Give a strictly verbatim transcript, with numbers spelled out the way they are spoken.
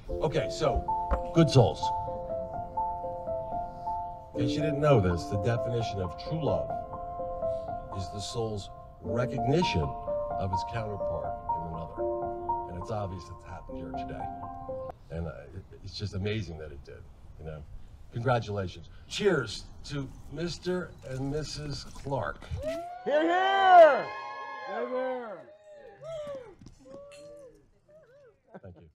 Okay, so, good souls. In case you didn't know this, the definition of true love is the soul's recognition of its counterpart in another. And it's obvious it's happened here today. And uh, it, it's just amazing that it did, you know. Congratulations. Cheers to Mister and Missus Clark. Here, here! Here, here! Thank you.